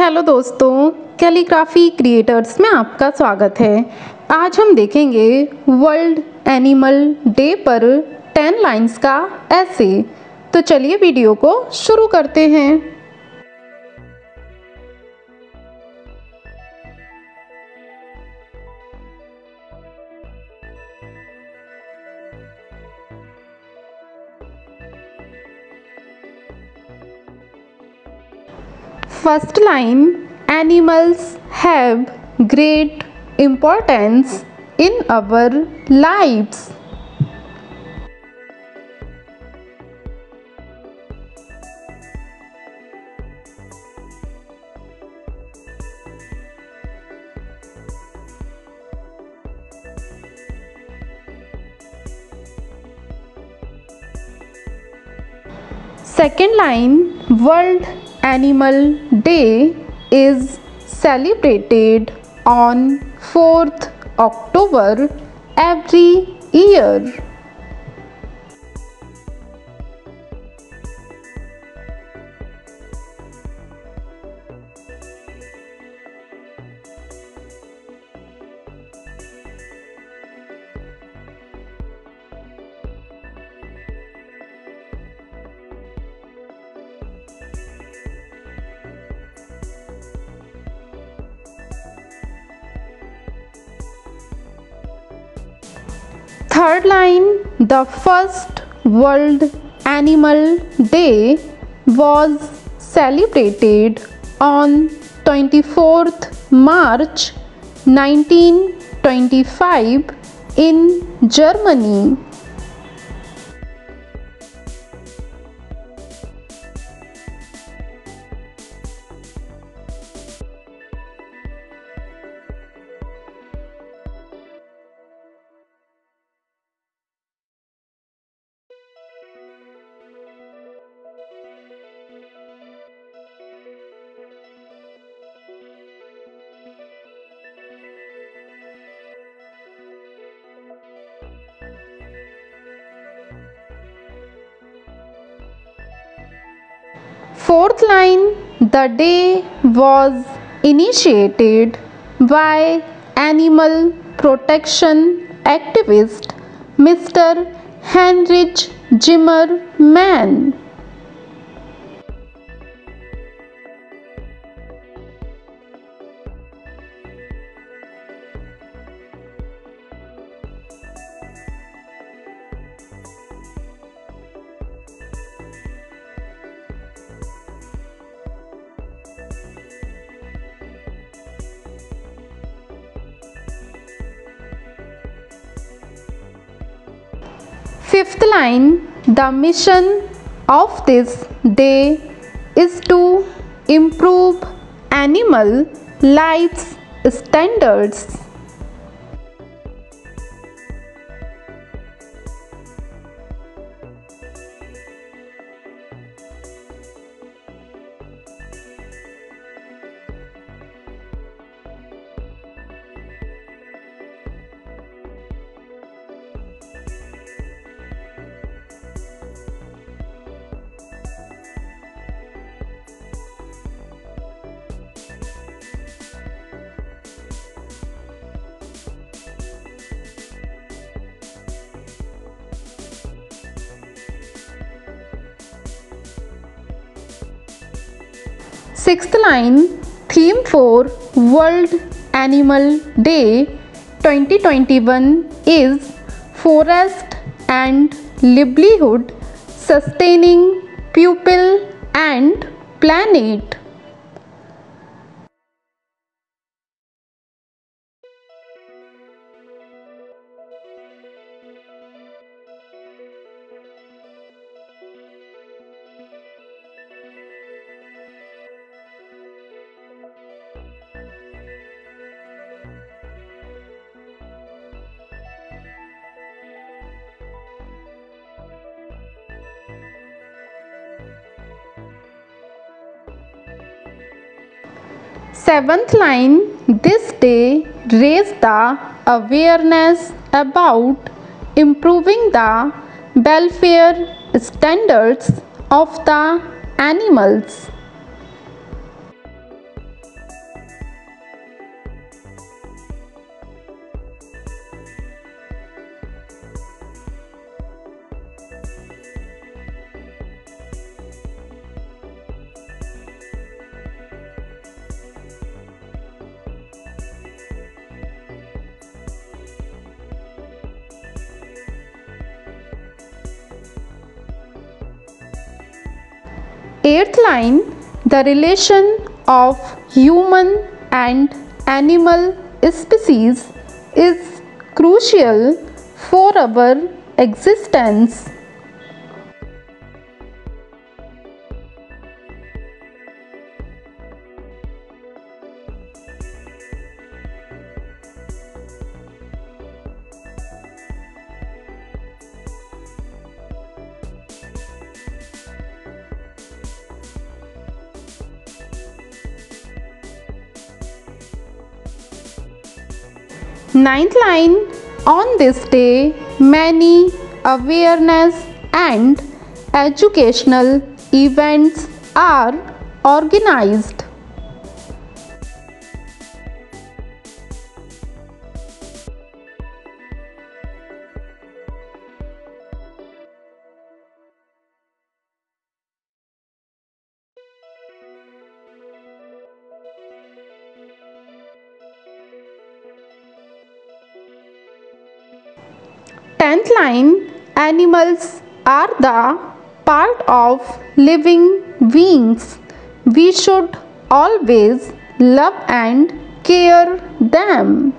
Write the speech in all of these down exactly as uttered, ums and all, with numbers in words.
Hello दोस्तों, calligraphy creators में आपका स्वागत है। आज हम देखेंगे वर्ल्ड एनिमल डे पर टेन लाइंस का ऐसे। तो चलिए वीडियो को शुरू करते हैं। First line, animals have great importance in our lives. Second line, World Animal Day is celebrated on fourth October every year. Third line, the first World Animal Day was celebrated on twenty-fourth March nineteen twenty-five in Germany. Fourth line, the day was initiated by animal protection activist Mister Heinrich Zimmermann. Fifth line, the mission of this day is to improve animal lives standards. Sixth line, theme for World Animal Day twenty twenty-one is Forest and Livelihood, Sustaining People and Planet. Seventh line, this day raised the awareness about improving the welfare standards of the animals. Eighth line, the relation of human and animal species is crucial for our existence. Ninth line, on this day, many awareness and educational events are organized. Tenth line, animals are the part of living beings. We should always love and care them.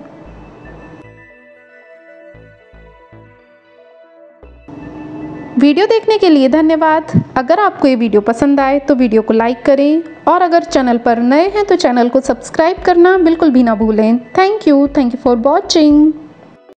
Video देखने के लिए धन्यवाद। अगर आपको ये video पसंद आए तो वीडियो को लाइक करें और अगर चैनल पर नए हैं तो चैनल को सब्सक्राइब करना बिल्कुल भी ना भूलें। Thank you thank you for watching.